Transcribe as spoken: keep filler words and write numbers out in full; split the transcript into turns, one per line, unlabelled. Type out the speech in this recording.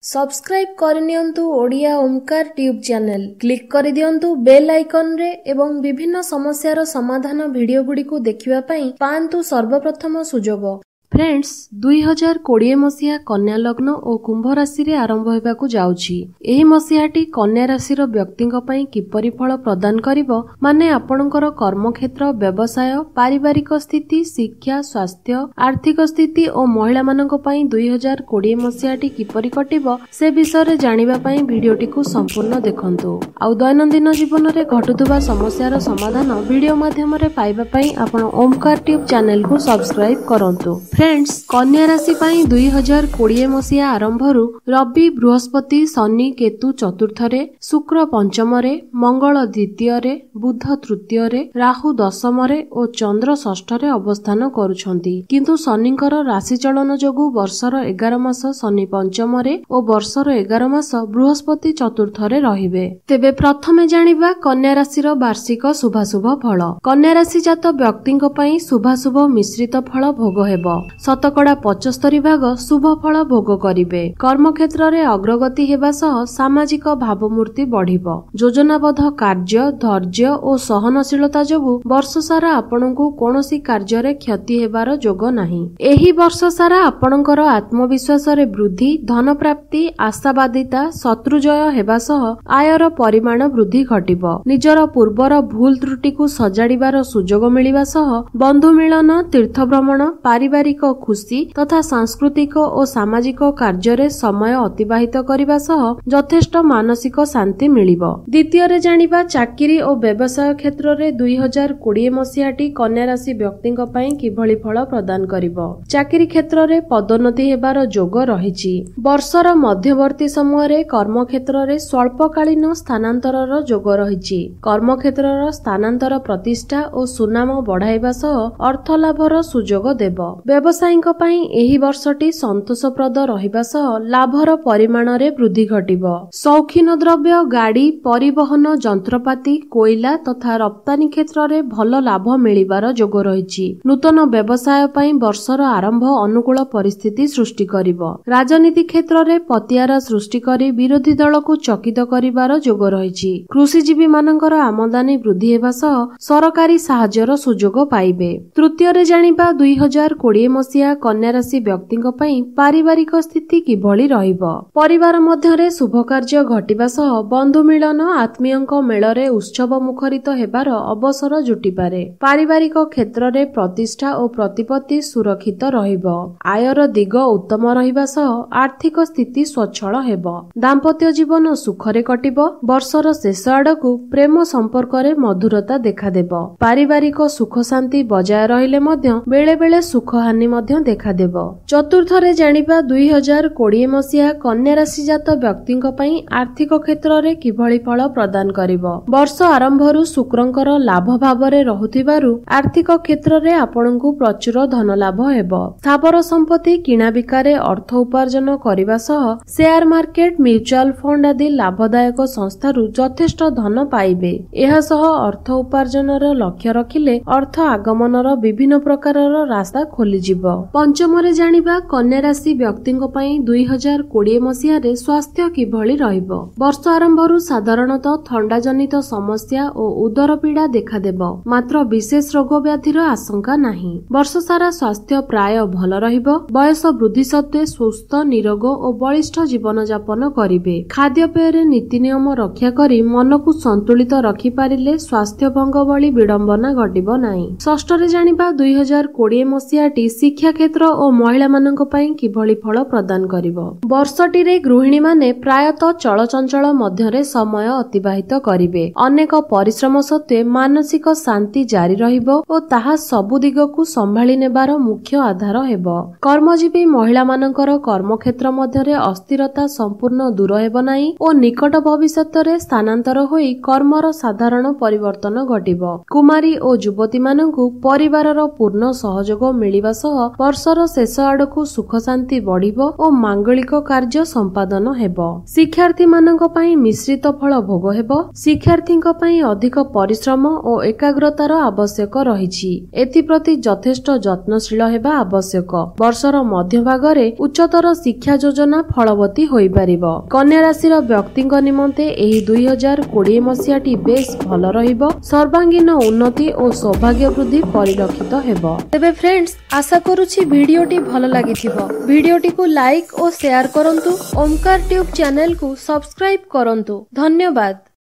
Subscribe करनियंतु Odia Omkar tube channel click कर दियंतु बेल आइकन रे एवं विभिन्न समस्यार समाधान वीडियो गुडी को देखिबा पई पांतु सर्वप्रथम सुजोग। फ्रेंड्स दुई हजार कोड़े मसीहा कन्या लग्न और कुंभ राशि रे आरंभ होबाकू जाउछि। एही मसीहाटी कन्या राशि रो व्यक्तिंक पई किपरि फल प्रदान करिवो माने आपणकर कर्म क्षेत्र, व्यवसाय, पारिवारिक स्थिति, शिक्षा, स्वास्थ्य, आर्थिक स्थिति और महिला मानक पई दुई हजार कोड़े मसीहाटी किपरि कटिवो से विषय रे जानिबा पई वीडियोटी को संपूर्ण देखंतु। आ दैनंदिन जीवन रे घटुथबा समस्यार समाधान वीडियो माध्यम रे पाइबा पई आपण ओमकार ट्यूब चैनल को सब्सक्राइब करंतु। फ्रेंड्स कन्या राशि पाई दुई हजार कोड़े मसीहा आरंभरू रवि, बृहस्पति, शनि, केतु चतुर्थ रे, शुक्र पंचम रे, मंगल द्वितीय रे, बुध तृतीय रे, राहु दशम रे और चंद्र षष्ठ रे अवस्थान करुछंती। किंतु शनिकर राशि चलन जोगु वर्षर एगार मास शनि पंचम रे और वर्षर एगार मास बृहस्पति चतुर्थ रे रहिबे। तेबे प्रथमे जानिबा कन्या राशिर वार्षिक शुभाशुभ फल। कन्या राशि जात व्यक्तिंक पई शुभाशुभ मिश्रित फल भोग हेबो। शतकड़ा पचस्तरी भाग शुभ फल भोग करिवे। कर्म क्षेत्र रे अग्रगति हेबा सह सामाजिक भावमूर्ति बढ़िबो। योजनाबद्ध कार्य, धैर्य और सहनशीलता जोगु वर्ष सारा आपनकु कोनोसी कार्य रे क्षति हेबार जोग नाही। एही वर्ष सारा आपनकर आत्मविश्वास रे वृद्धि, धन प्राप्ति, आशावादिता, शत्रुजय हेबा सह आयर परिमाण वृद्धि घटिबो। निजर पूर्वर भूल त्रुटि को सजाड़िबार सुजोग मिलिबा सह बंधु मिलन, तीर्थ भ्रमण, पारिवारिक खुशी तथा सांस्कृतिक और सामाजिक कार्य रे समय अतिबाहित करिबा सह यथेष्ट मानसिक शांति मिलिबो। द्वितीय रे जानिबा चाकरी और व्यवसाय क्षेत्र रे दुई हजार कोड़े मसीहाटी कन्या राशि व्यक्तिंक पई किभଳି फल प्रदान करिवो। चाकरी क्षेत्र रे पदोन्नति हेबार जोग रहिछि। वर्षर मध्यवर्ती समय रे कर्म क्षेत्र रे स्वल्पकालीन स्थानांतरर जोग रहिछि। कर्म क्षेत्रर स्थानांतर प्रतिष्ठा और सुनाम बढ़ाइबा सह अर्थ लाभर सुजोग देबो। व्यवसायीଙ୍କ ପାଇଁ ଏହି ବର୍ଷଟି ସନ୍ତୋଷପ୍ରଦ ରହିବା ସହ ଲାଭର ପରିମାଣରେ ବୃଦ୍ଧି ଘଟିବ। ସୌଖିନ ଦ୍ରବ୍ୟ, ଗାଡ଼ି, ପରିବହନ ଯନ୍ତ୍ରପାତି, କୋଇଲା ତଥା ରପ୍ତାନି କ୍ଷେତ୍ରରେ ଭଲ ଲାଭ ମିଳିବାର ଯୋଗ ରହିଛି। ନୂତନ ବ୍ୟବସାୟ ପାଇଁ ବର୍ଷର ଆରମ୍ଭ ଅନୁକୂଳ ପରିସ୍ଥିତି ସୃଷ୍ଟି କରିବ। ରାଜନୀତି କ୍ଷେତ୍ରରେ ପତିଆରା ସୃଷ୍ଟି କରି ବିରୋଧୀ ଦଳକୁ ଚକିତ କରିବାର ଯୋଗ ରହିଛି। କୃଷିଜୀବୀ ମାନଙ୍କର ଆମଦାନୀ ବୃଦ୍ଧି ହେବା ସହ ସରକାରୀ ସାହାଯ୍ୟର ସୁଯୋଗ ପାଇବେ। ତୃତୀୟରେ ଜାଣିବା ଦୁଇ ହଜାର କୋଡିଏ ମସିହା କନ୍ୟା ରାଶି ବ୍ୟକ୍ତିଙ୍କ ପାଇଁ ପାରିବାରିକ ସ୍ଥିତି କିଭଳି ରହିବ। ପରିବାର ମଧ୍ୟରେ ଶୁଭ କାର୍ଯ୍ୟ ଘଟିବା ସହ ବନ୍ଧୁ ମିଳନ, ଆତ୍ମୀୟଙ୍କ ମେଳରେ ଉତ୍ସବ ମୁଖରିତ ହେବାର ଅବସର ଜୁଟିପାରେ। ପାରିବାରିକ କ୍ଷେତ୍ରରେ ପ୍ରତିଷ୍ଠା ଓ ପ୍ରତିପତ୍ତି ସୁରକ୍ଷିତ ରହିବ। ଆୟର ଦିଗ ଉତ୍ତମ ରହିବା ସହ ଆର୍ଥିକ ସ୍ଥିତି ସ୍ୱଚ୍ଛଳ ହେବ। ଦାମ୍ପତ୍ୟ ଜୀବନ ସୁଖରେ କଟିବ। ବର୍ଷର ଶେଷ ଆଡକୁ ପ୍ରେମ ସମ୍ପର୍କରେ ମଧୁରତା ଦେଖାଦେବ। ପାରିବାରିକ ସୁଖ ଶାନ୍ତି ବଜାୟ ରହିଲେ ମଧ୍ୟ ବେଳେ ବେଳେ ସୁଖ ହାନି ମଧ୍ୟ ଦେଖାଦେବ। ଚତୁର୍ଥରେ ଜାଣିବା ଦୁଇ ହଜାର କୋଡିଏ ମସିହା କନ୍ୟା ରାଶି ଜାତ ବ୍ୟକ୍ତିଙ୍କ ପାଇଁ ଆର୍ଥିକ କ୍ଷେତ୍ରରେ କିଭଳି ଫଳ ପ୍ରଦାନ କରିବ। ବର୍ଷ ଆରମ୍ଭରୁ ଶୁକ୍ରଙ୍କର ଲାଭ ଭାବରେ ରହୁଥିବାରୁ ଆର୍ଥିକ କ୍ଷେତ୍ରରେ ଆପଣଙ୍କୁ ପ୍ରଚୁର ଧନ ଲାଭ ହେବ। ସ୍ଥାବର ସମ୍ପତ୍ତି କିଣା ବିକାରେ ଅର୍ଥ ଉପାର୍ଜନ କରିବା ସହ ସେୟାର ମାର୍କେଟ, ମ୍ୟୁଚୁଆଲ ଫଣ୍ଡ ଆଦି ଲାଭଦାୟକ ସଂସ୍ଥାରୁ ଯଥେଷ୍ଟ ଧନ ପାଇବେ। ଏହା ସହ ଅର୍ଥ ଉପାର୍ଜନର ଲକ୍ଷ୍ୟ ରଖିଲେ ଅର୍ଥ ଆଗମନର ବିଭିନ୍ନ ପ୍ରକାରର ରାସ୍ତା ଖୋଲିଯିବ। ପଞ୍ଚମରେ ଜାଣିବା କନ୍ୟା ରାଶି ବ୍ୟକ୍ତିଙ୍କ ପାଇଁ ଦୁଇ ହଜାର କୋଡିଏ ମସିହାରେ ସ୍ୱାସ୍ଥ୍ୟ କିଭଳି ରହିବ। ବର୍ଷ ଆରମ୍ଭରୁ ସାଧାରଣତଃ ଥଣ୍ଡା ଜନିତ ସମସ୍ୟା ଓ ଉଦର ପୀଡା ଦେଖାଦେବ। ମାତ୍ର ବିଶେଷ ରୋଗ ବ୍ୟାଧିର ଆଶଙ୍କା ନାହିଁ। ବର୍ଷ ସାରା ସ୍ୱାସ୍ଥ୍ୟ ପ୍ରାୟ ଭଲ ରହିବ। ବୟସ ବୃଦ୍ଧି ସତ୍ତ୍ୱେ ସୁସ୍ଥ, ନିରୋଗ ଓ ବଳିଷ୍ଠ ଜୀବନ ଯାପନ କରିବେ। ଖାଦ୍ୟପେୟରେ ନୀତି ନିୟମ ରକ୍ଷା କରି ମନକୁ ସନ୍ତୁଳିତ ରଖିପାରିଲେ ସ୍ୱାସ୍ଥ୍ୟ ଭଙ୍ଗ ଭଳି ବିଡମ୍ବନା ଘଟିବ ନାହିଁ। ଷଷ୍ଠରେ ଜାଣିବା ଦୁଇ ହଜାର କୋଡିଏ ମସିହାଟି ଶିକ୍ଷା କ୍ଷେତ୍ର ଓ ମହିଳା ମାନଙ୍କ ପାଇଁ କିଭଳି ଫଳ ପ୍ରଦାନ କରିବ। ବର୍ଷଟିରେ ଗୃହିଣୀ ମାନେ ପ୍ରାୟତଃ ଚଳଚଞ୍ଚଳ ମଧ୍ୟରେ ସମୟ ଅତିବାହିତ କରିବେ। ଅନେକ ପରିଶ୍ରମ ସତ୍ତ୍ୱେ ମାନସିକ ଶାନ୍ତି ଜାରି ରହିବ ଓ ତାହା ସବୁ ଦିଗକୁ ସମ୍ଭାଳି ନେବାର ମୁଖ୍ୟ ଆଧାର ହେବ। କର୍ମଜୀବୀ ମହିଳା ମାନଙ୍କର କର୍ମକ୍ଷେତ୍ର ମଧ୍ୟରେ ଅସ୍ଥିରତା ସମ୍ପୂର୍ଣ୍ଣ ଦୂର ହେବ ନାହିଁ ଓ ନିକଟ ଭବିଷ୍ୟତରେ ସ୍ଥାନାନ୍ତର ହୋଇ କର୍ମର ସାଧାରଣ ପରିବର୍ତ୍ତନ ଘଟିବ। କୁମାରୀ ଓ ଯୁବତୀ ମାନଙ୍କୁ ପରିବାରର ପୂର୍ଣ୍ଣ ସହଯୋଗ ମିଳିବା ସହ ସହ ବର୍ଷର ଶେଷ ଆଡକୁ ସୁଖ ଶାନ୍ତି ବଢିବ ଓ ମାଙ୍ଗଳିକ କାର୍ଯ୍ୟ ସମ୍ପାଦନ ହେବ। ଶିକ୍ଷାର୍ଥୀମାନଙ୍କ ପାଇଁ ମିଶ୍ରିତ ଫଳ ଭୋଗ ହେବ। ଶିକ୍ଷାର୍ଥୀଙ୍କ ପାଇଁ ଅଧିକ ପରିଶ୍ରମ ଓ ଏକାଗ୍ରତାର ଆବଶ୍ୟକ ରହିଛି। ଏଥିପ୍ରତି ଯଥେଷ୍ଟ ଯତ୍ନଶୀଳ ହେବା ଆବଶ୍ୟକ। ବର୍ଷର ମଧ୍ୟଭାଗରେ ଉଚ୍ଚତର ଶିକ୍ଷା ଯୋଜନା ଫଳବତୀ ହୋଇପାରିବ। କନ୍ୟା ରାଶିର ବ୍ୟକ୍ତିଙ୍କ ନିମନ୍ତେ ଏହି ଦୁଇ ହଜାର କୋଡିଏ ମସିହାଟି ବେଶ ଭଲ ରହିବ। ସର୍ବାଙ୍ଗୀନ ଉନ୍ନତି ଓ ସୌଭାଗ୍ୟ ବୃଦ୍ଧି ପରିଲକ୍ଷିତ ହେବ। ତେବେ ଫ୍ରେଣ୍ଡସ୍, ଆଶା କରୁଛି ଭିଡିଓଟି ଭଲ ଲାଗିଥିବ। ଭିଡିଓଟିକୁ ଲାଇକ୍ ଓ ସେୟାର କରନ୍ତୁ। ଓମକାର ଟ୍ୟୁବ ଚ୍ୟାନେଲକୁ ସବସ୍କ୍ରାଇବ କରନ୍ତୁ। ଧନ୍ୟବାଦ।